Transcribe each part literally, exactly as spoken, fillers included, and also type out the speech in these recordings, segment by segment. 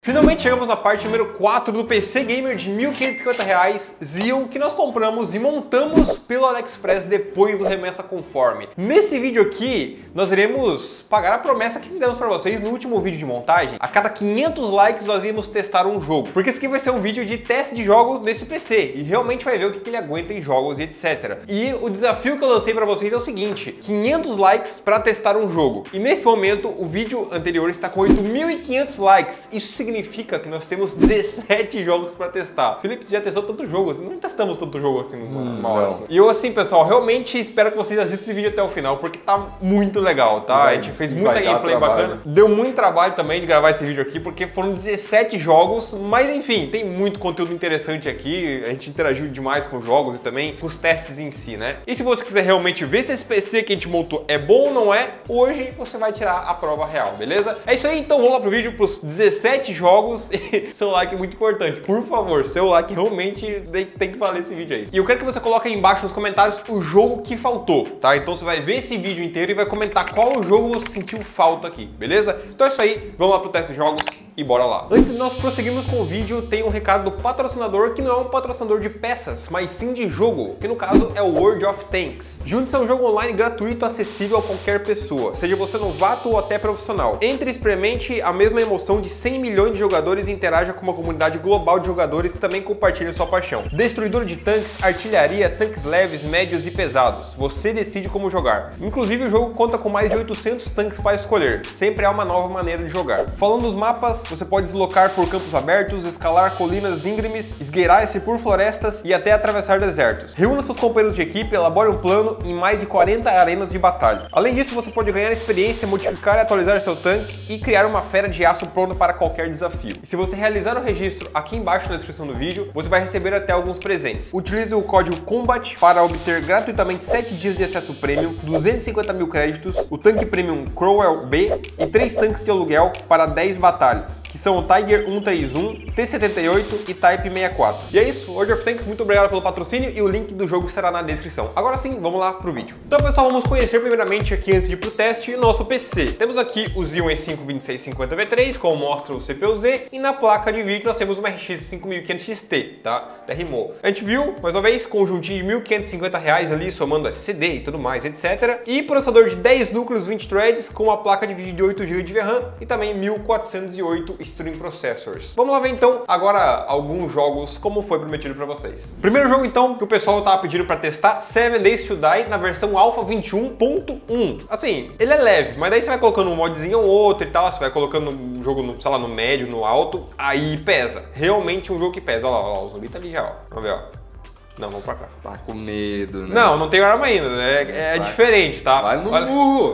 Finalmente chegamos na parte número quatro do P C Gamer de mil quinhentos e cinquenta reais Xeon, que nós compramos e montamos pelo AliExpress depois do Remessa Conforme. Nesse vídeo aqui, nós iremos pagar a promessa que fizemos para vocês no último vídeo de montagem. A cada quinhentos likes nós iremos testar um jogo, porque esse aqui vai ser um vídeo de teste de jogos nesse P C e realmente vai ver o que ele aguenta em jogos e etcétera. E o desafio que eu lancei para vocês é o seguinte: quinhentos likes para testar um jogo. E nesse momento, o vídeo anterior está com oito mil e quinhentos likes. Isso significa Significa que nós temos dezessete jogos para testar. Felipe, você já testou tanto jogo assim? Não testamos tanto jogo assim numa hum, hora assim. E eu assim, pessoal, realmente espero que vocês assistam esse vídeo até o final, porque tá muito legal, tá? Vai, a gente fez muita gameplay bacana. Deu muito trabalho também de gravar esse vídeo aqui, porque foram dezessete jogos, mas enfim, tem muito conteúdo interessante aqui. A gente interagiu demais com os jogos e também com os testes em si, né? E se você quiser realmente ver se esse P C que a gente montou é bom ou não é, hoje você vai tirar a prova real, beleza? É isso aí, então vamos lá pro vídeo, pros dezessete jogos. Jogos e seu like é muito importante. Por favor, seu like realmente tem que valer esse vídeo aí. E eu quero que você coloque aí embaixo nos comentários o jogo que faltou, tá? Então você vai ver esse vídeo inteiro e vai comentar qual jogo você sentiu falta aqui, beleza? Então é isso aí, vamos lá pro teste de jogos e bora lá. Antes de nós prosseguirmos com o vídeo, tem um recado do patrocinador, que não é um patrocinador de peças, mas sim de jogo, que no caso é o World of Tanks. Juntos é um jogo online gratuito, acessível a qualquer pessoa, seja você novato ou até profissional. Entre e experimente a mesma emoção de cem milhões de jogadores e interaja com uma comunidade global de jogadores que também compartilham sua paixão. Destruidor de tanques, artilharia, tanques leves, médios e pesados. Você decide como jogar. Inclusive o jogo conta com mais de oitocentos tanques para escolher. Sempre há uma nova maneira de jogar. Falando dos mapas, você pode deslocar por campos abertos, escalar colinas íngremes, esgueirar-se por florestas e até atravessar desertos. Reúna seus companheiros de equipe, elabore um plano em mais de quarenta arenas de batalha. Além disso, você pode ganhar experiência, modificar e atualizar seu tanque e criar uma fera de aço pronta para qualquer desafio. E se você realizar o registro aqui embaixo na descrição do vídeo, você vai receber até alguns presentes. Utilize o código COMBAT para obter gratuitamente sete dias de acesso premium, duzentos e cinquenta mil créditos, o tanque premium Crowell B e três tanques de aluguel para dez batalhas, que são o Tiger cento e trinta e um, T setenta e oito e Type sessenta e quatro. E é isso, World of Tanks, muito obrigado pelo patrocínio e o link do jogo estará na descrição. Agora sim, vamos lá pro vídeo. Então pessoal, vamos conhecer primeiramente aqui, antes de ir pro teste, nosso P C. Temos aqui o Xeon E cinco vinte e seis cinquenta V três, como mostra o C P U Z, e na placa de vídeo nós temos uma R X cinco mil e quinhentos X T, tá? Até rimou. A gente viu, mais uma vez, conjuntinho de mil quinhentos e cinquenta reais ali, somando S S D e tudo mais, etcétera. E processador de dez núcleos, vinte threads, com uma placa de vídeo de oito gigas de V RAM e também mil quatrocentos e oito Stream Processors. Vamos lá ver então agora alguns jogos, como foi prometido para vocês. Primeiro jogo então, que o pessoal tava pedindo para testar, Seven Days to Die, na versão Alpha vinte e um ponto um. Assim, ele é leve, mas daí você vai colocando um modzinho ou outro e tal, você vai colocando um jogo, no, sei lá, no médio, no alto, aí pesa. Realmente um jogo que pesa. Olha lá, olha lá, o zumbi tá ali já, ó. Vamos ver, ó. Não, vamos pra cá. Tá com medo, né? Não, não tenho arma ainda, né? É, é diferente, tá? Vai no Olha... burro!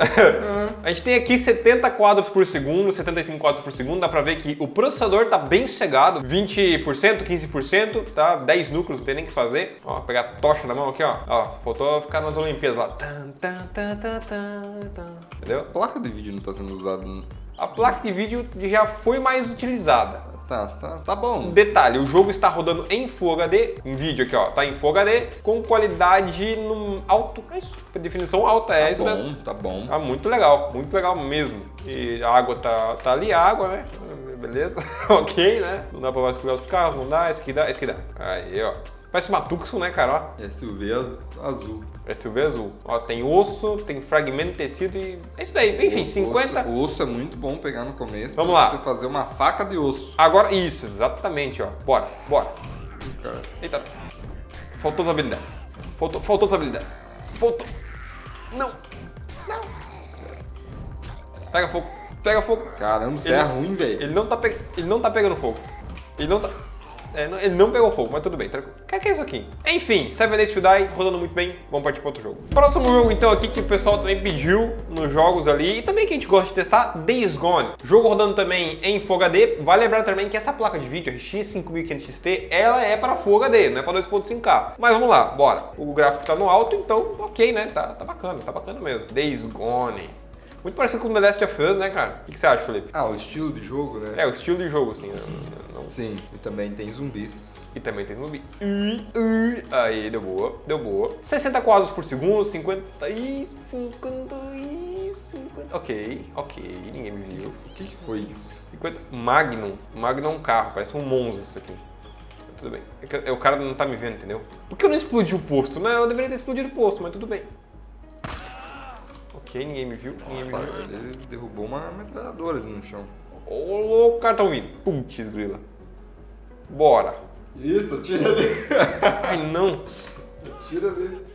A gente tem aqui setenta quadros por segundo, setenta e cinco quadros por segundo. Dá pra ver que o processador tá bem sossegado. vinte por cento, quinze por cento, tá? dez núcleos, não tem nem o que fazer. Ó, pegar a tocha na mão aqui, ó. Ó, só faltou ficar nas Olimpíadas lá. Entendeu? A placa de vídeo não tá sendo usada, né? A placa de vídeo já foi mais utilizada. Tá, tá, tá bom. Detalhe, o jogo está rodando em Full H D, um vídeo aqui ó, tá em Full H D, com qualidade no alto, é isso, definição alta, é tá isso bom, mesmo. Tá bom, Tá muito legal, muito legal mesmo. E a água tá, tá ali, a água, né? Beleza, ok, né? Não dá pra vasculhar os carros, não dá, esse aqui dá, esse aqui dá. Aí, ó. Parece uma Tucson, né, cara? Ó. S U V azul. S U V azul. Ó, tem osso, tem fragmento de tecido e... É isso daí. Enfim, o, cinquenta... Osso, o osso é muito bom pegar no começo. Vamos pra lá. Você fazer uma faca de osso. Agora, isso, exatamente, ó. Bora, bora. Cara. Eita. Faltou as habilidades. Faltou, faltou as habilidades. Faltou. Não. Não. Pega fogo. Pega fogo. Caramba, você Ele- é ruim, velho. Ele não tá pe... ele não tá pegando fogo. Ele não tá... É, não- ele não pegou fogo, mas tudo bem, tranquilo. O que é isso aqui? Enfim, Seven Days to Die, rodando muito bem, vamos partir para outro jogo. Próximo jogo então aqui que o pessoal também pediu nos jogos ali, e também que a gente gosta de testar, Days Gone. Jogo rodando também em Full H D, vale lembrar também que essa placa de vídeo, a R X cinco mil e quinhentos X T, ela é para Full H D, não é para dois ponto cinco K. Mas vamos lá, bora. O gráfico tá no alto, então ok, né, tá, tá bacana, tá bacana mesmo. Days Gone. Muito parecido com The Last of Us, né, cara? O que você acha, Felipe? Ah, o estilo de jogo, né? É, o estilo de jogo, assim, não, não Sim, e também tem zumbis. E também tem zumbi. Aí, deu boa, deu boa. sessenta quadros por segundo, cinquenta e... cinquenta e... cinquenta... Ok, ok, ninguém me viu. O que, que foi isso? cinquenta... Magnum. Magnum é um carro, parece um Monza isso aqui. Tudo bem. É que o cara não tá me vendo, entendeu? Por que eu não explodi o posto? Não, eu deveria ter explodido o posto, mas tudo bem. Ok, ninguém me viu, ninguém me Ah, viu. ele derrubou uma metralhadora ali no chão. Ô, louco, o cara tá vindo. Putz, grila. Bora. Isso, atira dele. Ai, não. Atira dele.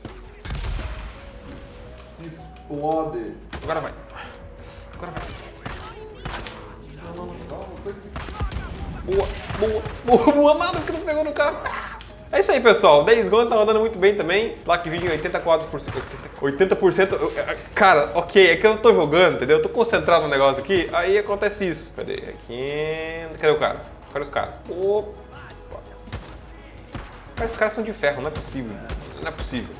Se explode. Agora vai. Agora vai. Não, não tô aqui. Boa, boa, boa, boa, mano, que não pegou no carro. É isso aí, pessoal. Days Gone tá rodando muito bem também. Placa de vídeo em oitenta quadros por segundo. oitenta por cento. Cara, ok, é que eu tô jogando, entendeu? Eu tô concentrado no negócio aqui, aí acontece isso. Cadê? Aqui. Cadê o cara? Cadê os caras? Opa. Cara, esses caras são de ferro, não é possível. Não é possível.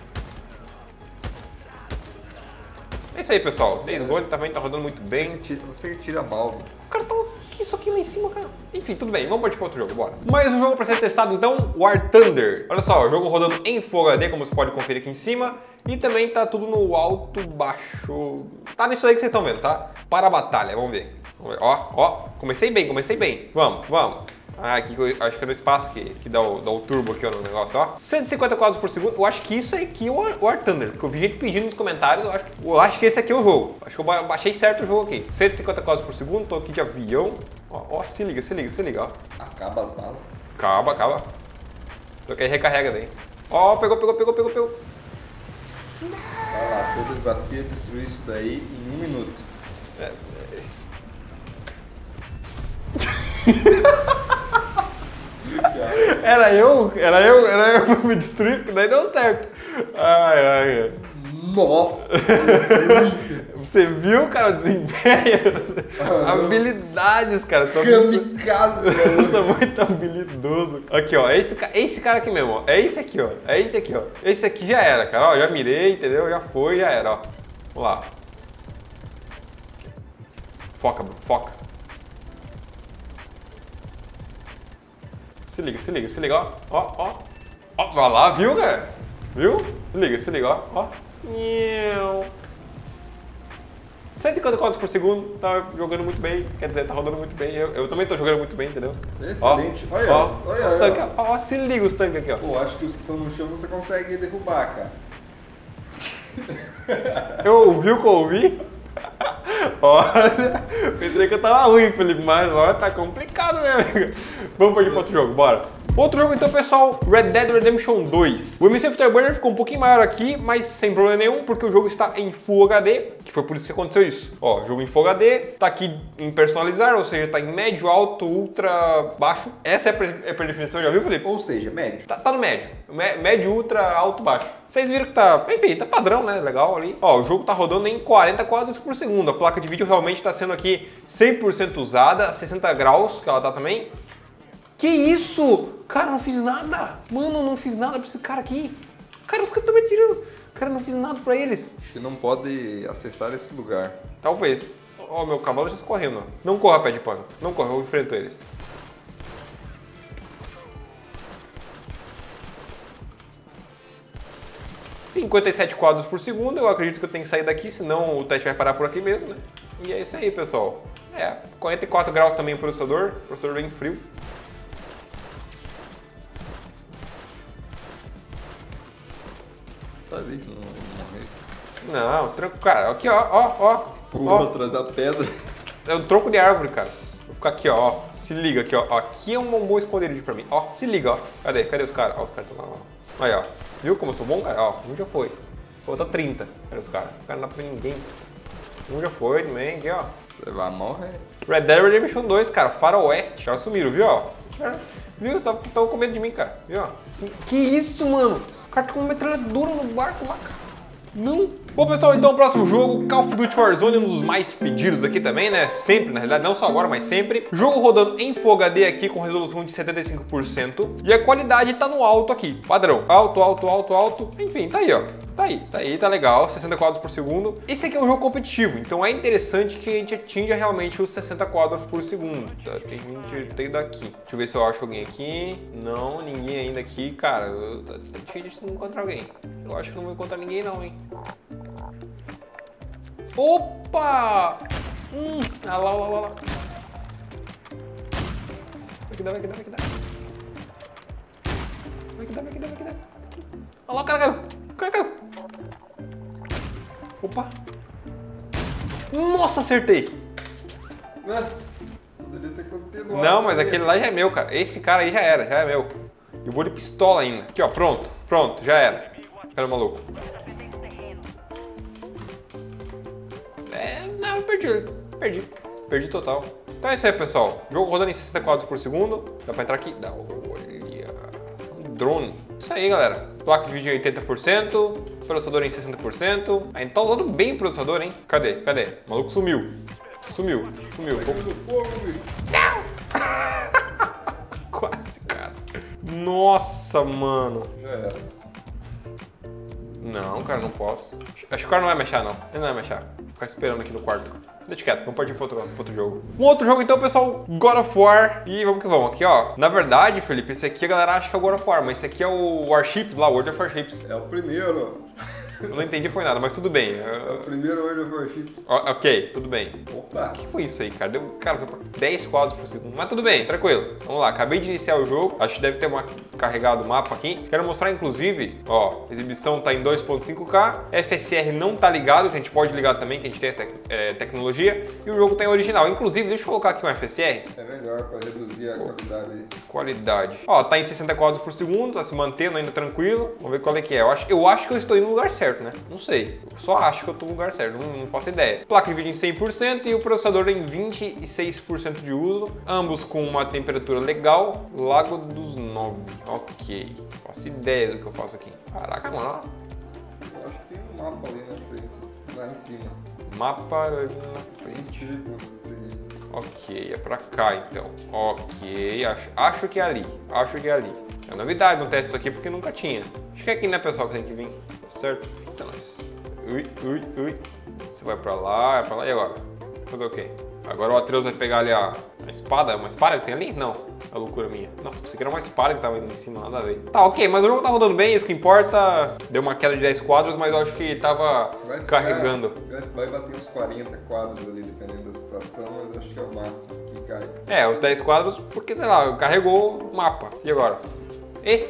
É isso aí, pessoal. Days Gone também tá rodando muito bem. Você que tira, você que tira mal. O cara tá... Que isso aqui lá em cima, cara? Enfim, tudo bem. Vamos partir para outro jogo, bora. Mais um jogo para ser testado, então, War Thunder. Olha só, o jogo rodando em Full H D, como você pode conferir aqui em cima. E também tá tudo no alto, baixo... Tá nisso aí que vocês estão vendo, tá? Para a batalha, vamos ver. Vamos ver. Ó, ó, comecei bem, comecei bem. Vamos, vamos. Ah, aqui eu acho que é no espaço que, que dá, o, dá o turbo aqui ó, no negócio, ó. cento e cinquenta quadros por segundo. Eu acho que isso aqui é o War, War Thunder, porque eu vi gente pedindo nos comentários. Eu acho, eu acho que esse aqui é o jogo. Acho que eu baixei certo o jogo aqui. cento e cinquenta quadros por segundo, tô aqui de avião. Ó, ó, se liga, se liga, se liga, ó. Acaba as balas. Acaba, acaba. Só que aí recarrega daí. Ó, pegou, pegou, pegou, pegou, pegou. Vai lá, teu desafio é destruir isso daí em um minuto. É. Era eu, era eu, era eu pra me destruir, porque daí deu certo. Ai, ai, ai. Nossa! Você viu, cara, o desempenho? Ah, habilidades, cara. Sou Kamikaze, muito... velho. Eu sou muito habilidoso. Aqui, ó. Esse, esse cara aqui mesmo, ó. É esse aqui, ó. É esse aqui, ó. Esse aqui já era, cara. Ó, já mirei, entendeu? Já foi, já era, ó. Vamos lá. Foca, bro. Foca. Se liga, se liga, se liga, ó. Ó, ó. Ó, vai lá, viu, cara? Viu? Se liga, se liga, ó. Ó. cento e cinquenta quadros por segundo, tá jogando muito bem, quer dizer, tá rodando muito bem. Eu, eu também tô jogando muito bem, entendeu? Excelente. Ó, olha, ó, olha, ó, olha, os tanques, olha. ó, ó, se liga os tanques aqui, ó. Pô, acho que os que estão no chão você consegue derrubar, cara. Eu ouvi o que eu ouvi? Olha, pensei que eu tava ruim, Felipe, mas olha, tá complicado, meu amigo. Vamos partir para outro jogo, bora. Outro jogo então, pessoal, Red Dead Redemption dois. O M C Afterburner ficou um pouquinho maior aqui, mas sem problema nenhum, porque o jogo está em Full H D, que foi por isso que aconteceu isso. Ó, jogo em Full H D, tá aqui em personalizar, ou seja, tá em médio, alto, ultra, baixo. Essa é a pré-definição, já viu, Felipe? Ou seja, médio. Tá, tá no médio. Médio, ultra, alto, baixo. Vocês viram que tá, enfim, tá padrão, né? Legal ali. Ó, o jogo tá rodando em quarenta quadros por segundo. A placa de vídeo realmente tá sendo aqui cem por cento usada, a sessenta graus, que ela tá também. Que isso? Cara, não fiz nada. Mano, não fiz nada pra esse cara aqui. Cara, os caras estão me tirando. Cara, não fiz nada pra eles. Acho que não pode acessar esse lugar. Talvez. Ó, meu cavalo já está correndo. Não corra, pé de pano. Não corra, eu enfrento eles. cinquenta e sete quadros por segundo. Eu acredito que eu tenho que sair daqui, senão o teste vai parar por aqui mesmo, né? E é isso aí, pessoal. É, quarenta e quatro graus também o processador. O processador bem frio. Talvez não morrer. Não, tranco, cara. Aqui, ó, ó, ó. Pulou atrás da pedra. É um tronco de árvore, cara. Vou ficar aqui, ó, ó. Se liga aqui, ó. Aqui é um bom esconderijo pra mim. Ó, se liga, ó. Cadê? Cadê os caras? Ó, os caras estão lá, ó. Aí, ó. Viu como eu sou bom, cara? Ó, um já foi. Falta trinta. Cadê os caras? O cara não dá pra ninguém. Um já foi também, aqui, ó. Você vai morrer. Red Dead Redemption dois, cara. Faroeste. Os caras sumiram, viu, ó? Viu? Estão com medo de mim, cara. Viu, ó? Que isso, mano? O cara tá com uma metralhadora no barco lá, cara. Não. Bom, pessoal, então o próximo jogo, Call of Duty Warzone, um dos mais pedidos aqui também, né? Sempre, na realidade, não só agora, mas sempre. Jogo rodando em Full H D aqui com resolução de setenta e cinco por cento. E a qualidade tá no alto aqui, padrão. Alto, alto, alto, alto. Enfim, tá aí, ó. Tá aí, tá aí, tá legal, sessenta quadros por segundo. Esse aqui é um jogo competitivo, então é interessante que a gente atinja realmente os sessenta quadros por segundo. Tá, tem gente tem daqui. Deixa eu ver se eu acho alguém aqui. Não, ninguém ainda aqui. Cara, eu, tá difícil de não encontrar alguém. Eu acho que não vou encontrar ninguém não, hein. Opa! Hum, ah lá, lá, lá, lá. Vai que dá, vai que dá, vai que dá. Vai que dá, vai que dá, vai que dá. Olha lá, o cara caiu. O cara caiu. Opa! Nossa, acertei! Ué, poderia ter continuado. Não, mas aquele lá já é meu, cara. Esse cara aí já era, já é meu. Eu vou de pistola ainda. Aqui, ó, pronto. Pronto, já era. Cara maluco. É, não, eu perdi ele. Perdi. Perdi total. Então é isso aí, pessoal. Jogo rodando em sessenta quadros por segundo. Dá pra entrar aqui? Dá. Olha. Um drone. Isso aí, galera. Placa de vídeo em oitenta por cento. Processador em sessenta por cento. A gente tá usando bem o processador, hein? Cadê? Cadê? O maluco sumiu. Sumiu. Sumiu. Não! Quase, cara. Nossa, mano. Já era. Não, cara, não posso. Acho que o cara não vai mexer, não. Ele não vai mexer. Vou ficar esperando aqui no quarto. Deixa quieto, vamos partir para outro, para outro jogo. Um outro jogo então, pessoal, God of War. E vamos que vamos. Aqui, ó. Na verdade, Felipe, esse aqui a galera acha que é o God of War, mas esse aqui é o Warships lá, World of Warships. É o primeiro. Eu não entendi foi nada, mas tudo bem. É o primeiro World of Warships. Ok, tudo bem. Opa. O que foi isso aí, cara? Deu, cara, foi por dez quadros por segundo. Mas tudo bem, tranquilo. Vamos lá, acabei de iniciar o jogo. Acho que deve ter uma, carregado o mapa aqui. Quero mostrar, inclusive, ó, a exibição tá em dois ponto cinco K. F S R não tá ligado, que a gente pode ligar também, que a gente tem essa é, tecnologia. E o jogo tá em original. Inclusive, deixa eu colocar aqui um F S R. É melhor para reduzir a Pô, qualidade. Qualidade. Ó, tá em sessenta quadros por segundo, tá se mantendo ainda tranquilo. Vamos ver qual é que é. Eu acho, eu acho que eu estou indo no lugar certo, né? Não sei. Eu só acho que eu tô no lugar certo, não, não faço ideia. Placa de vídeo em cem por cento e o processador em vinte e seis por cento de uso. Ambos com uma temperatura legal. Lago dos Nove. Ok. Não faço ideia do que eu faço aqui. Caraca, mano. Eu acho que tem um mapa ali na frente. Lá em cima. Mapa ali na frente. Um círculo a seguir. Ok, é pra cá então. Ok, acho, acho que é ali. Acho que é ali. É novidade no teste isso aqui porque nunca tinha. Acho que é aqui, né, pessoal, que tem que vir. Certo? Então, nós. Ui, ui, ui. Você vai pra lá, é pra lá. E agora? Fazer o quê? Agora o Atreus vai pegar ali a, a espada. Uma espada que tem ali? Não. É loucura minha. Nossa, pensei que era uma espada que tava indo em cima, nada a ver. Tá, ok, mas o jogo tá rodando bem, isso que importa. Deu uma queda de dez quadros, mas eu acho que tava vai carregando. Ficar, vai bater uns quarenta quadros ali, dependendo da situação, mas acho que é o máximo que cai. É, os dez quadros, porque, sei lá, carregou o mapa. E agora? E?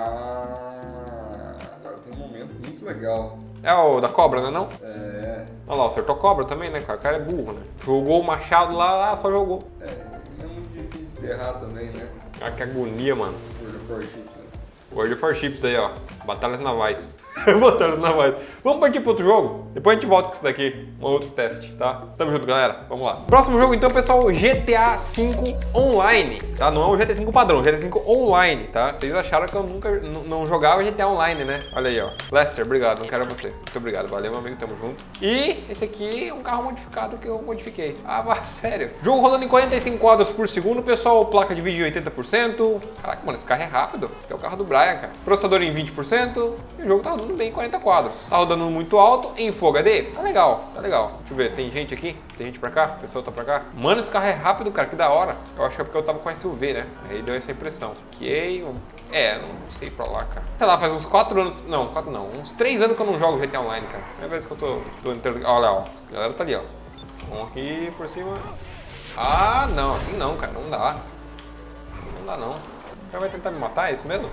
Ah, agora tem um momento muito legal. É o da cobra, né não? É. Olha lá, acertou a cobra também, né, cara? O cara é burro, né? Jogou o machado lá, só jogou. É, não é muito difícil de errar também, né? Ah, que agonia, mano. World of Warships, né? World of Warships aí, ó. Batalhas navais. Batalhas navais. Vamos partir para outro jogo? Depois a gente volta com isso daqui. Um outro teste, tá? Tamo junto, galera. Vamos lá. Próximo jogo, então, pessoal, G T A cinco Online, tá? Não é o G T A cinco padrão, G T A cinco Online, tá? Vocês acharam que eu nunca não jogava G T A Online, né? Olha aí, ó. Lester, obrigado. Não quero você. Muito obrigado. Valeu, meu amigo. Tamo junto. E esse aqui é um carro modificado que eu modifiquei. Ah, vá, sério. Jogo rodando em quarenta e cinco quadros por segundo, pessoal. Placa de vídeo em oitenta por cento. Caraca, mano, esse carro é rápido. Esse aqui é o carro do Brian, cara. Processador em vinte por cento. E o jogo tá rodando bem em quarenta quadros. Tá rodando muito alto em Full H D. Tá legal, tá legal. Deixa eu ver, tem gente aqui? Tem gente pra cá? A pessoa tá pra cá? Mano, esse carro é rápido, cara, que da hora. Eu acho que é porque eu tava com S U V, né? Aí deu essa impressão. Ok, é, não sei pra lá, cara. Sei lá, faz uns quatro anos, não, quatro não, uns três anos que eu não jogo G T A Online, cara. Primeira vez que eu tô, tô inteiro... Olha lá, ó, a galera tá ali, ó. Vamos aqui por cima. Ah, não, assim não, cara, não dá. Assim não dá, não. O cara vai tentar me matar, é isso mesmo?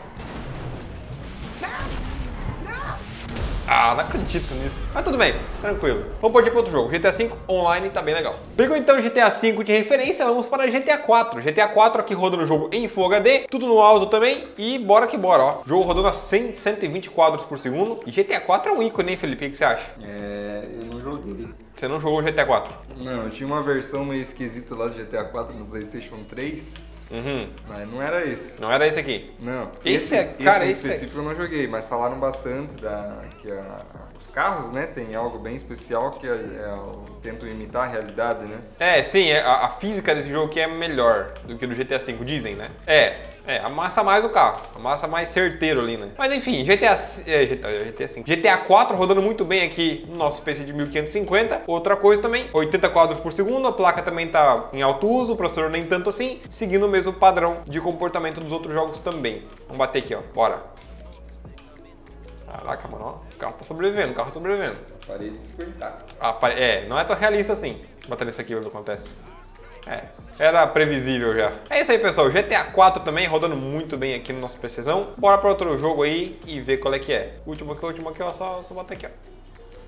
Ah, não acredito nisso. Mas tudo bem, tranquilo. Vamos partir para outro jogo. G T A cinco Online tá bem legal. Pegou então G T A cinco de referência, vamos para G T A quatro. G T A quatro aqui rodando o jogo em Full H D, tudo no alto também. E bora que bora, ó. Jogo rodando a cem, cento e vinte quadros por segundo. E G T A quatro é um ícone, hein, Felipe? O que você acha? É, eu não joguei. Você não jogou G T A quatro? Não, eu tinha uma versão meio esquisita lá do G T A quatro no PlayStation três. Uhum. Mas não era esse. Não era esse aqui? Não. Esse, esse é, cara, esse em esse específico é... eu não joguei, mas falaram bastante da, que a, os carros, né, tem algo bem especial que é, é, tentam imitar a realidade, né? É, sim, é, a, a física desse jogo aqui é melhor do que do G T A cinco, dizem, né? É, é, amassa mais o carro, amassa mais certeiro ali, né? Mas enfim, G T A, é, G T A cinco. G T A quatro rodando muito bem aqui no nosso P C de mil quinhentos e cinquenta. Outra coisa também, oitenta quadros por segundo, a placa também tá em alto uso, o processador nem tanto assim, seguindo o mesmo padrão de comportamento dos outros jogos também. Vamos bater aqui, ó, bora. Caraca, mano, ó, o carro tá sobrevivendo, o carro tá sobrevivendo. A parede ficou intacta. A pare... É, não é tão realista assim. Vou bater nesse aqui, ver o que acontece. É, era previsível já. É isso aí, pessoal. G T A quatro também rodando muito bem aqui no nosso PCzão. Bora para outro jogo aí e ver qual é que é. Último aqui, último aqui, ó. Só, só botar aqui, ó.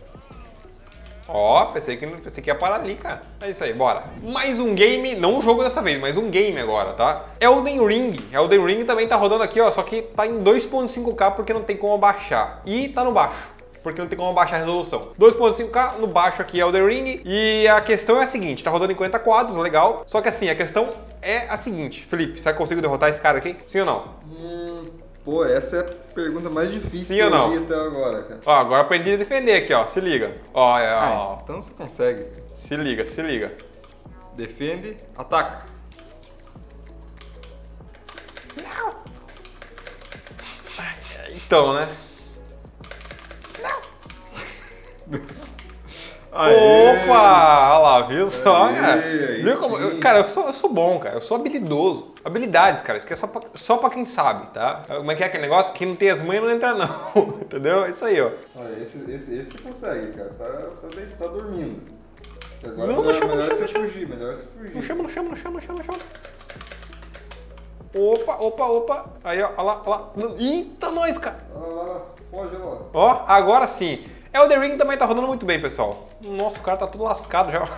Ó, pensei que, pensei que ia parar ali, cara. É isso aí, bora. Mais um game, não um jogo dessa vez, mas um game agora, tá? Elden Ring. Elden Ring também tá rodando aqui, ó. Só que tá em dois ponto cinco K porque não tem como baixar. E tá no baixo, porque não tem como baixar a resolução. dois ponto cinco K no baixo aqui é Elden Ring. E a questão é a seguinte, tá rodando em quarenta quadros, legal. Só que assim, a questão é a seguinte. Felipe, você conseguiu derrotar esse cara aqui? Sim ou não? Hum, pô, essa é a pergunta mais difícil Sim que ou não? eu vi até agora, cara. Ó, agora aprendi a defender aqui, ó. Se liga. Ó, é, Ah, ó. então você consegue. Se liga, se liga. Defende, ataca. Então, né? Aê! Opa! Olha lá, viu só, Aê, cara? aí Viu como... sim. eu- cara, eu sou, eu sou bom, cara. Eu sou habilidoso. Habilidades, cara. Isso aqui é só pra, só pra quem sabe, tá? Como é que é aquele negócio? Quem não tem as mães não entra, não. Entendeu? É isso aí, ó. Olha, esse, esse, esse você consegue, cara. Tá, tá, deitado, tá dormindo. Agora Não, não melhor, chama, não melhor chama, você não fugir, melhor você fugir. Não chama, não chama, não chama, não chama, não chama. Opa, opa, opa. Aí, ó. Olha lá, olha lá. Eita, nós, cara. Olha lá, olha lá, foge lá. Ó, agora sim. Elden Ring também tá rodando muito bem, pessoal. Nossa, o cara tá tudo lascado já.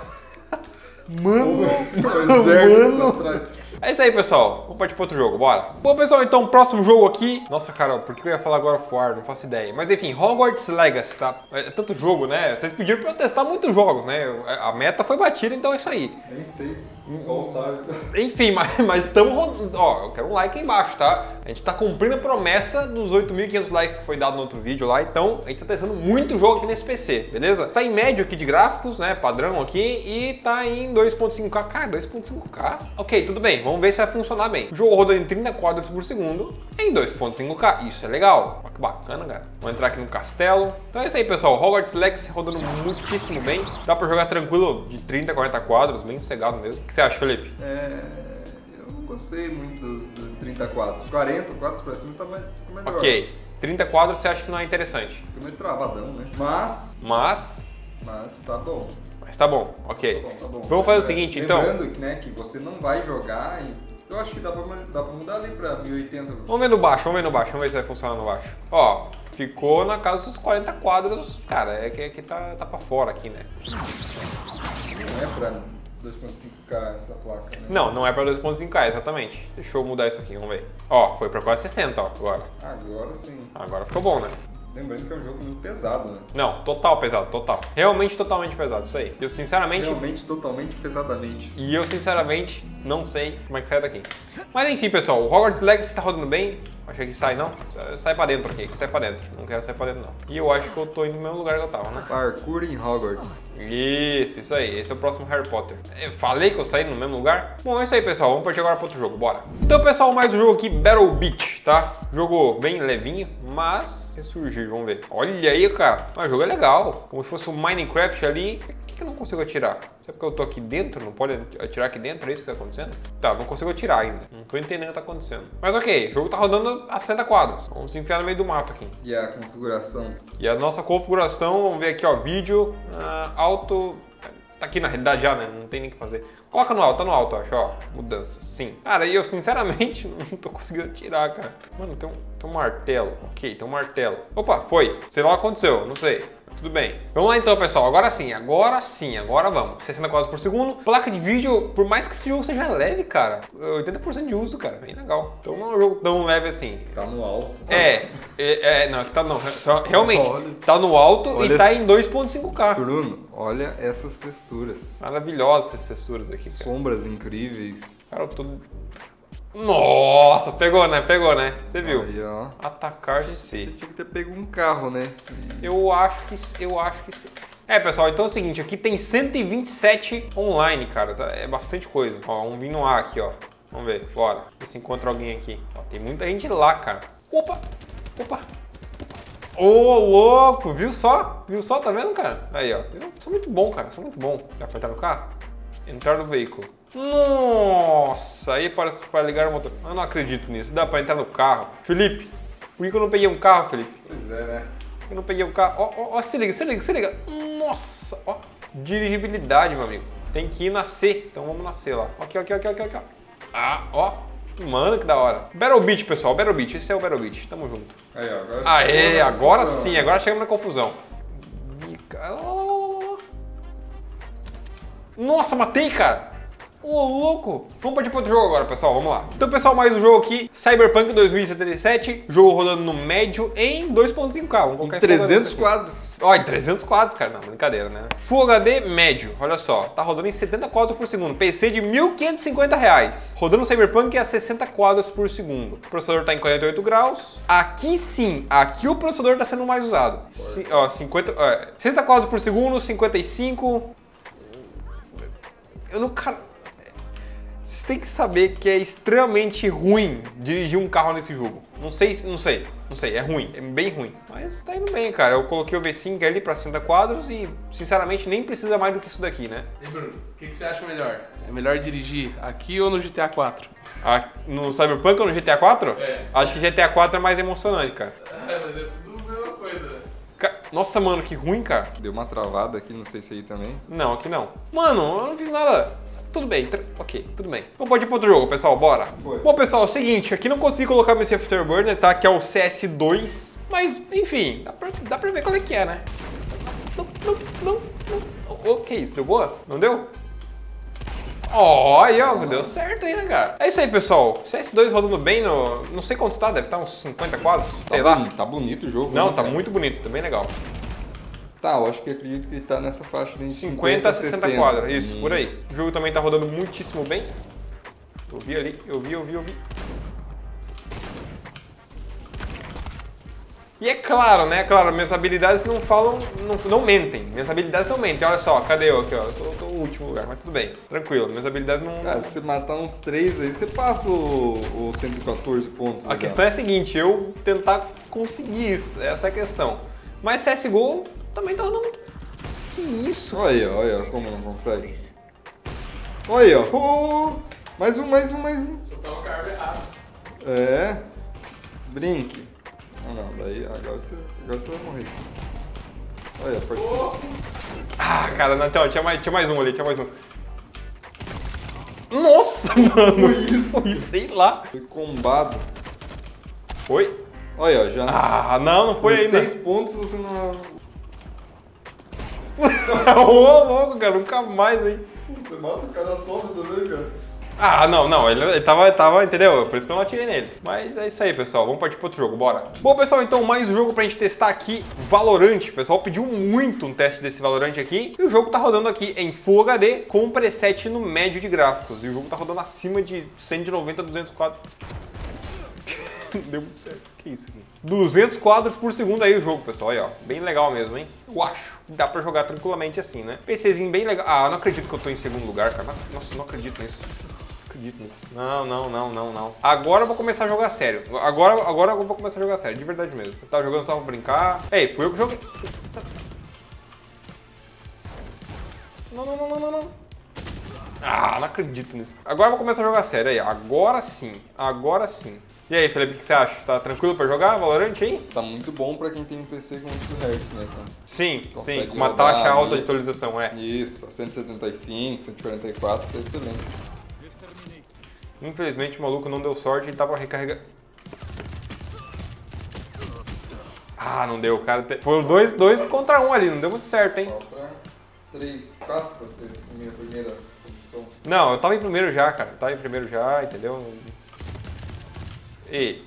Mano, O exército mano. atrás. É isso aí, pessoal. Vamos partir para outro jogo, bora. Bom, pessoal, então, próximo jogo aqui. Nossa, cara, por que eu ia falar agora of War? Não faço ideia. Mas enfim, Hogwarts Legacy, tá? É tanto jogo, né? Vocês pediram pra eu testar muitos jogos, né? A meta foi batida, então é isso aí. Nem sei. Voltar. Enfim, mas estamos rodando. Ó, eu quero um like aí embaixo, tá? A gente tá cumprindo a promessa dos oito mil e quinhentos likes que foi dado no outro vídeo lá, então a gente tá testando muito jogo aqui nesse P C, beleza? Tá em médio aqui de gráficos, né? Padrão aqui, e tá em dois ponto cinco K. Cara, dois ponto cinco K? Ok, tudo bem, vamos ver se vai funcionar bem. O jogo rodando em trinta quadros por segundo em dois ponto cinco K. Isso é legal. Olha que bacana, cara. Vamos entrar aqui no castelo. Então é isso aí, pessoal. Hogwarts Legacy rodando muitíssimo bem. Dá pra jogar tranquilo de trinta, quarenta quadros, bem sossegado mesmo. O que você acha, Felipe? É, eu não gostei muito do, do trinta quadros. quarenta quadros pra cima tá mais, fica melhor. Ok. trinta quadros você acha que não é interessante? Fica meio travadão, né? Mas, Mas... mas tá bom. Mas tá bom, ok. Tá bom, tá bom. Vamos fazer o É, seguinte, então. Lembrando né, que você não vai jogar e eu acho que dá pra, dá pra mudar ali pra mil e oitenta. Vamos ver no baixo, vamos ver no baixo, vamos ver se vai funcionar no baixo. Ó, ficou na casa dos quarenta quadros. Cara, é que aqui tá, tá pra fora aqui, né? Não é pra dois ponto cinco K essa placa, né? Não, não é pra dois ponto cinco K, exatamente. Deixa eu mudar isso aqui, vamos ver. Ó, foi pra quase sessenta, ó, agora. Agora sim. Agora ficou bom, né? Lembrando que é um jogo muito pesado, né? Não, total pesado, total. Realmente totalmente pesado, isso aí. Eu sinceramente... Realmente, totalmente pesadamente. E eu sinceramente não sei como é que sai daqui. Mas enfim, pessoal, o Hogwarts Legacy tá rodando bem. Achei que sai, não? Sai pra dentro aqui, que sai pra dentro. Não quero sair pra dentro, não. E eu acho que eu tô indo no mesmo lugar que eu tava, né? Parkour em Hogwarts. Isso, isso aí. Esse é o próximo Harry Potter. Eu falei que eu saí no mesmo lugar? Bom, é isso aí, pessoal. Vamos partir agora para outro jogo. Bora. Então, pessoal, mais um jogo aqui, Battle Beach, tá? Jogo bem levinho, mas ressurgir. Vamos ver. Olha aí, cara. O jogo é legal. Como se fosse um Minecraft ali. Por que, que eu não consigo atirar? Será porque eu tô aqui dentro? Não pode atirar aqui dentro? É isso que tá acontecendo? Tá, não consigo atirar ainda. Não tô entendendo o que tá acontecendo. Mas ok, o jogo tá rodando a sessenta quadros. Vamos se enfiar no meio do mato aqui. E a configuração? E a nossa configuração, vamos ver aqui, ó, vídeo, uh, alto, tá aqui na realidade já, né, não tem nem o que fazer. Coloca no alto, tá no alto, acho, ó, mudança, sim. Cara, e eu sinceramente não tô conseguindo tirar, cara. Mano, tem um, tem um martelo, ok, tem um martelo. Opa, foi, sei lá o que aconteceu, não sei. Tudo bem. Vamos lá então, pessoal. Agora sim, agora sim, agora vamos. sessenta quadros por segundo. Placa de vídeo, por mais que esse jogo seja leve, cara, oitenta por cento de uso, cara, bem legal. Então não é um jogo tão leve assim. Tá no alto. É, é, é não, tá não, só, realmente, Olha. tá no alto Olha. e tá em dois ponto cinco K. Bruno, olha essas texturas. Maravilhosas essas texturas aqui, cara. Sombras incríveis. Cara, eu tô Nossa, pegou, né? Pegou, né? Você viu? Aí, ó. Atacar Você C. tinha que ter pego um carro, né? Eu acho que... Eu acho que sim. É, pessoal, então é o seguinte, aqui tem cento e vinte e sete online, cara, tá? É bastante coisa. Ó, um vindo A aqui, ó. Vamos ver, bora. Ver se encontra alguém aqui. Ó, tem muita gente lá, cara. Opa! Opa! Ô, louco! Viu só? Viu só? Tá vendo, cara? Aí, ó. Eu sou muito bom, cara. Sou muito bom. Dá pra entrar no carro? Entrar no veículo. Nossa! Aí parece para ligar o motor. Eu não acredito nisso. Dá pra entrar no carro. Felipe, por que eu não peguei um carro, Felipe? Pois é, né? Eu não peguei o carro. Ó, ó, ó, se liga, se liga, se liga. Nossa! Ó, dirigibilidade, meu amigo. Tem que ir na C. Então vamos na C lá. Aqui, aqui, aqui, aqui, aqui. Ah, ó. Mano, que da hora. Battle Beat, pessoal. Battle Beat. Esse é o Battle Beat. Tamo junto. Aí, ó. Agora Aê, agora sim. Agora chegamos na confusão. Nossa, matei, cara. Ô, louco! Vamos partir para outro jogo agora, pessoal, vamos lá. Então, pessoal, mais um jogo aqui, Cyberpunk dois mil e setenta e sete, jogo rodando no médio em dois ponto cinco K. Vamos colocar em trezentos quadros. Ó, em trezentos quadros, cara, não, brincadeira, né? Full H D médio, olha só, tá rodando em setenta quadros por segundo, P C de mil quinhentos e cinquenta reais. Rodando Cyberpunk a sessenta quadros por segundo. O processador tá em quarenta e oito graus. Aqui sim, aqui o processador tá sendo mais usado. C ó, cinquenta, ó, sessenta quadros por segundo, cinquenta e cinco. Eu não, cara... Você tem que saber que é extremamente ruim dirigir um carro nesse jogo. Não sei, não sei, não sei, é ruim, é bem ruim. Mas tá indo bem, cara. Eu coloquei o V cinco ali pra sessenta quadros e, sinceramente, nem precisa mais do que isso daqui, né? E Bruno, o que, que você acha melhor? É melhor dirigir aqui ou no G T A quatro? A, no Cyberpunk ou no G T A quatro? É. Acho que G T A quatro é mais emocionante, cara. É, mas é tudo a mesma coisa, né? Ca- Nossa, mano, que ruim, cara. Deu uma travada aqui, não sei se aí também. Não, aqui não. Mano, eu não fiz nada. Tudo bem, tra- ok, tudo bem. Então pode ir pro outro jogo, pessoal, bora. Foi. Bom, pessoal, é o seguinte, aqui não consegui colocar meu Afterburner, tá? Que é o C S dois, mas, enfim, dá pra, dá pra ver qual é que é, né? Não, não, não, não. O que isso, deu boa? Não deu? Ó, aí, ó, deu certo aí, né, cara? É isso aí, pessoal. C S dois rodando bem no... Não sei quanto tá, deve estar uns cinquenta quadros, Tá sei lá. boni- Tá bonito o jogo. Não, né, tá cara? muito bonito, tá bem legal. Tá, eu acho que acredito que tá nessa faixa de cinquenta a sessenta quadros, isso, por aí. O jogo também tá rodando muitíssimo bem. Eu vi ali, eu vi, eu vi, eu vi. E é claro, né? Claro, minhas habilidades não falam, não, não mentem. Minhas habilidades não mentem. Olha só, cadê eu aqui, ó? Eu sou, tô no último lugar, mas tudo bem. Tranquilo, minhas habilidades não... Cara, se você matar uns três aí, você passa o, o cento e quatorze pontos. A questão é a seguinte, eu tentar conseguir isso, essa é a questão. Mas C S G O também tá rodando... Que isso? Olha aí, ó, olha aí, ó, como não consegue. Olha aí, ó. Oh, mais um, mais um, mais um. Só tá o carro errado. É. Brinque. Ah, não, daí agora você, agora você vai morrer. Olha, participa. Ah, cara, não, então, tinha, mais, tinha mais um ali, tinha mais um. Nossa, mano! Foi isso. Foi, sei lá. Foi combado. Foi? Olha, ó, já. Ah, não, não foi por ainda. seis pontos você não. Ô, louco, cara, nunca mais, hein? Você mata o cara só também, cara. Ah, não, não, ele, ele tava, ele tava, entendeu? Por isso que eu não atirei nele. Mas é isso aí, pessoal, vamos partir pro outro jogo, bora. Bom, pessoal, então mais um jogo pra gente testar aqui, Valorant. O pessoal pediu muito um teste desse Valorant aqui. E o jogo tá rodando aqui em Full H D com um preset no médio de gráficos. E o jogo tá rodando acima de cento e noventa, duzentos quadros. Deu muito certo. Que isso aqui? duzentos quadros por segundo aí o jogo, pessoal. Aí, ó. Bem legal mesmo, hein? Eu acho que dá pra jogar tranquilamente assim, né? PCzinho bem legal. Ah, eu não acredito que eu tô em segundo lugar, cara. Nossa, eu não acredito nisso. Não acredito nisso. Não, não, não, não, não. Agora eu vou começar a jogar sério. Agora, agora eu vou começar a jogar sério, de verdade mesmo. Eu tava jogando só pra brincar. Ei, fui eu que joguei. Não, não, não, não, não, não. Ah, não acredito nisso. Agora eu vou começar a jogar sério aí. Agora sim. Agora sim. E aí, Felipe, o que você acha? Tá tranquilo pra jogar Valorant aí? Tá muito bom pra quem tem um P C com oito hertz, né, cara? Sim, Consegue sim, com uma rodar taxa alta ali. de atualização, é. Isso, a cento e setenta e cinco, cento e quarenta e quatro, tá excelente. Infelizmente o maluco não deu sorte e tá pra recarregar. Ah, não deu, cara. Foi dois, dois contra um ali, não deu muito certo, hein? Falta três, quatro pra ser essa minha primeira posição. Não, eu tava em primeiro já, cara. Eu tava em primeiro já, entendeu? E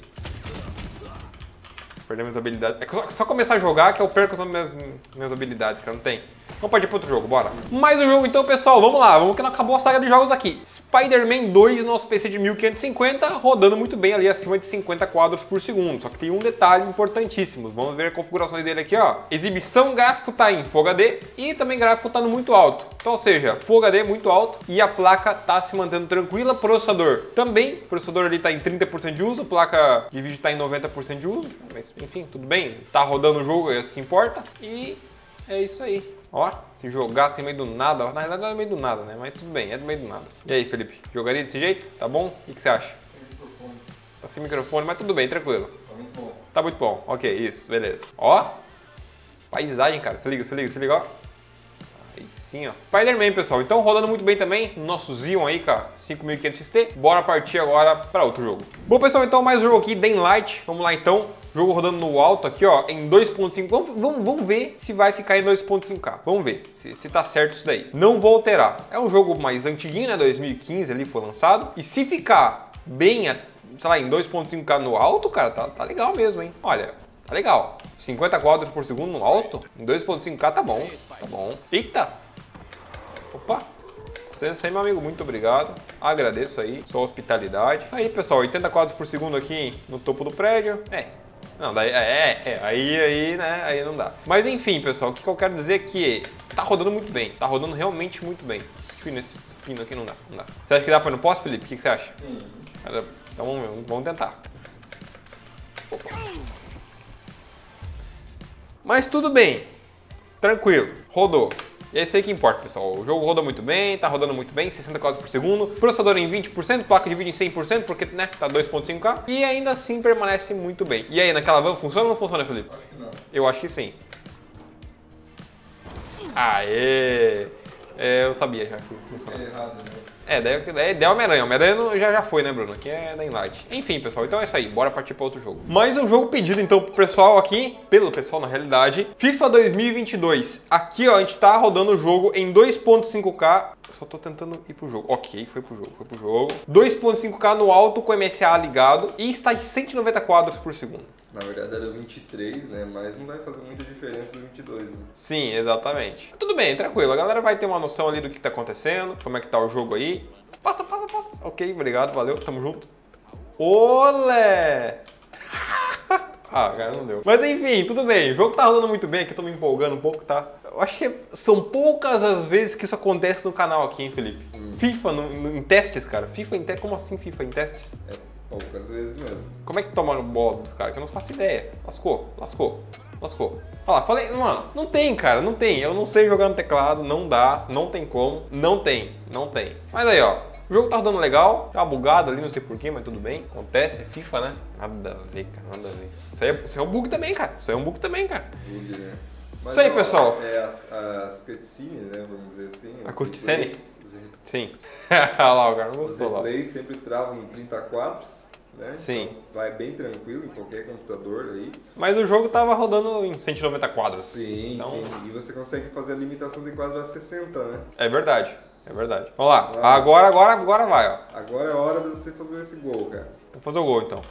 perdemos minhas habilidades. É só começar a jogar que eu perco as minhas, minhas habilidades, cara. Não tem. Vamos partir para outro jogo, bora. Mais um jogo então, pessoal, vamos lá, vamos que não acabou a saga de jogos aqui. Spider-Man dois no nosso P C de mil quinhentos e cinquenta, rodando muito bem ali acima de cinquenta quadros por segundo. Só que tem um detalhe importantíssimo, vamos ver as configurações dele aqui, ó. Exibição gráfico tá em Full H D e também gráfico tá no muito alto. Então, ou seja, Full H D muito alto e a placa tá se mantendo tranquila. Processador também, o processador ali tá em trinta por cento de uso, placa de vídeo tá em noventa por cento de uso. Mas enfim, tudo bem, tá rodando o jogo, é isso que importa. E é isso aí. Ó, se jogasse em meio do nada, na verdade não é no meio do nada, né? Mas tudo bem, é do meio do nada. E aí, Felipe, jogaria desse jeito? Tá bom? O que, que você acha? Sem microfone. Tá sem microfone, mas tudo bem, tranquilo. Tá muito bom. Tá muito bom. Ok, isso, beleza. Ó, paisagem, cara. Se liga, se liga, se liga, ó. Aí sim, ó. Spider-Man, pessoal. Então, rodando muito bem também. Nosso Xeon aí, cara, cinco mil e quinhentos X T. Bora partir agora para outro jogo. Bom, pessoal, então mais um jogo aqui, Dying Light. Vamos lá, então. Jogo rodando no alto aqui, ó, em dois ponto cinco. Vamos, vamos, vamos ver se vai ficar em dois ponto cinco K. Vamos ver se, se tá certo isso daí. Não vou alterar. É um jogo mais antiguinho, né? dois mil e quinze ali foi lançado. E se ficar bem, sei lá, em dois ponto cinco K no alto, cara, tá, tá legal mesmo, hein? Olha, tá legal. cinquenta quadros por segundo no alto, em dois ponto cinco K tá bom. Tá bom. Eita! Opa! Isso aí, meu amigo, muito obrigado. Agradeço aí, sua hospitalidade. Aí, pessoal, oitenta quadros por segundo aqui no topo do prédio. É. Não, daí, é, é, aí, aí, né, aí não dá. Mas enfim, pessoal, o que eu quero dizer é que tá rodando muito bem, tá rodando realmente muito bem. Deixa eu ir nesse pino aqui, não dá, não dá. Você acha que dá pra ir no poste, Felipe? O que, que você acha? Sim. Então vamos, vamos tentar. Opa. Mas tudo bem, tranquilo, rodou. E é isso aí que importa, pessoal. O jogo roda muito bem, tá rodando muito bem, sessenta quadros por segundo. Processador em vinte por cento, placa de vídeo em cem por cento, porque, né, tá dois ponto cinco K. E ainda assim permanece muito bem. E aí, naquela van funciona ou não funciona, Felipe? Acho que não. Eu acho que sim. Aê! É, eu sabia já que funciona. É errado, né? É, daí é Homem-Aranha. Homem-Aranha já, já foi, né, Bruno? Aqui é Dying Light. Enfim, pessoal, então é isso aí. Bora partir para outro jogo. Mais um jogo pedido, então, pro pessoal aqui, pelo pessoal, na realidade. FIFA dois mil e vinte e dois. Aqui, ó, a gente tá rodando o jogo em dois ponto cinco K. Eu só tô tentando ir pro jogo. Ok, foi pro jogo, foi pro jogo. dois ponto cinco K no alto com M S A ligado e está em cento e noventa quadros por segundo. Na verdade era vinte e três, né? Mas não vai fazer muita diferença do vinte e dois, né? Sim, exatamente. Tudo bem, tranquilo. A galera vai ter uma noção ali do que tá acontecendo, como é que tá o jogo aí. Passa, passa, passa. Ok, obrigado, valeu, tamo junto. Olé! Ah, cara, não deu. Mas enfim, tudo bem. O jogo tá rodando muito bem aqui, eu tô me empolgando um pouco, tá? Eu acho que são poucas as vezes que isso acontece no canal aqui, hein, Felipe? Hum. FIFA no, no, em testes, cara. FIFA em testes? Como assim FIFA em testes? É poucas vezes mesmo. Como é que toma a bola dos caras? Que eu não faço ideia. Lascou, lascou, lascou. Olha lá, falei, mano, não tem, cara, não tem. Eu não sei jogar no teclado, não dá, não tem como. Não tem, não tem. Mas aí, ó. O jogo tá rodando legal, tá bugado ali, não sei porquê, mas tudo bem. Acontece, é FIFA, né? Nada a ver, cara, nada a ver. Isso aí, é, isso aí é um bug também, cara. Isso aí é um bug também, cara. Bug, né? Mas, isso aí, ó, pessoal. É as, as cutscenes, né? Vamos dizer assim. A cutscene? Os, sim. Olha lá, o cara não os gostou lá. replays sempre travam em trinta quadros, né? Sim. Então vai bem tranquilo em qualquer computador aí. Mas o jogo tava rodando em cento e noventa quadros. Sim, então... sim. E você consegue fazer a limitação de quadros a sessenta, né? É verdade. É verdade. Vamos lá. Ah. Agora, agora, agora vai, ó. Agora é a hora de você fazer esse gol, cara. Vamos fazer o gol, então.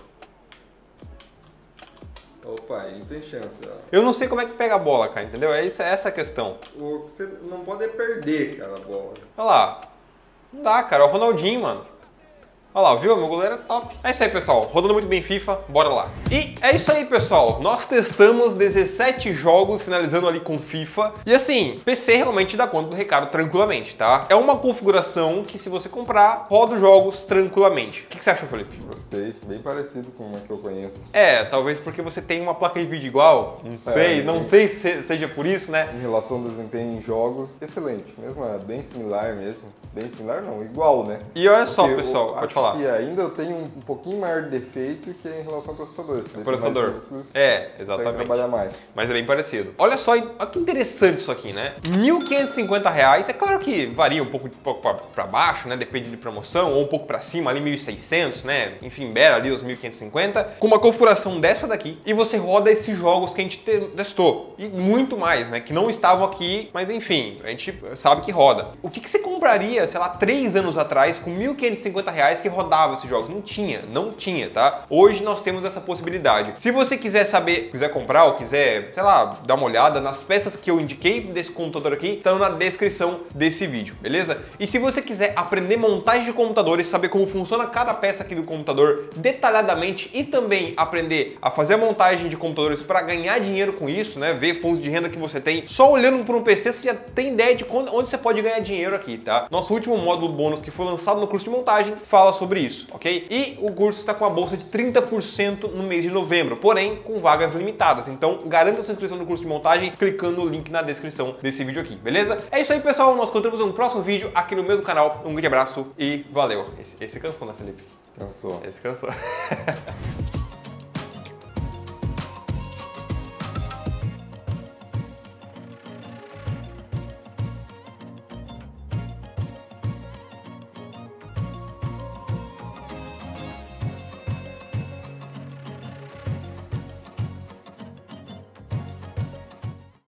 Opa, aí não tem chance, ó. Eu não sei como é que pega a bola, cara, entendeu? É essa, essa a questão. O, você não pode perder, cara, a bola. Olha lá. Não dá, cara. É o Ronaldinho, mano. Olha lá, viu? Meu goleiro é top. É isso aí, pessoal. Rodando muito bem FIFA, bora lá. E é isso aí, pessoal. Nós testamos dezessete jogos, finalizando ali com FIFA. E assim, P C realmente dá conta do recado tranquilamente, tá? É uma configuração que, se você comprar, roda os jogos tranquilamente. O que, que você achou, Felipe? Gostei. Bem parecido com uma que eu conheço. É, talvez porque você tem uma placa de vídeo igual. Não sei, É, não tem. sei se seja por isso, né? Em relação ao desempenho em jogos, excelente. Mesmo, é bem similar mesmo. Bem similar não, igual, né? E olha só, Porque pessoal, eu pode acho falar. que ainda eu tenho um pouquinho maior de defeito que é em relação ao processador. Esse daí tem mais Processador. núcleos, É, consegue exatamente. trabalhar mais. Mas é bem parecido. Olha só, olha que interessante isso aqui, né? mil quinhentos e cinquenta reais. É claro que varia um pouco, um pouco para baixo, né? Depende de promoção, ou um pouco para cima, ali mil e seiscentos, né? Enfim, beira ali os mil quinhentos e cinquenta. Com uma configuração dessa daqui. E você roda esses jogos que a gente testou. E muito mais, né? Que não estavam aqui, mas enfim, a gente sabe que roda. O que, que você compraria, sei lá, três anos atrás com mil quinhentos e cinquenta reais que rodava esses jogos. Não tinha, não tinha, tá? Hoje nós temos essa possibilidade. Se você quiser saber, quiser comprar ou quiser, sei lá, dar uma olhada nas peças que eu indiquei desse computador aqui, estão na descrição desse vídeo, beleza? E se você quiser aprender montagem de computadores, saber como funciona cada peça aqui do computador detalhadamente e também aprender a fazer a montagem de computadores para ganhar dinheiro com isso, né? Ver fontes de renda que você tem, só olhando por um P C você já tem ideia de onde você pode ganhar dinheiro aqui, tá? Nosso último módulo bônus que foi lançado no curso de montagem fala sobre isso, ok? E o curso está com a bolsa de trinta por cento no mês de novembro, porém com vagas limitadas. Então garanta sua inscrição no curso de montagem clicando no link na descrição desse vídeo aqui, beleza? É isso aí, pessoal. Nós encontramos no próximo vídeo aqui no mesmo canal. Um grande abraço e valeu. Esse, esse cansou, né, Felipe? Cansou. Esse cansou.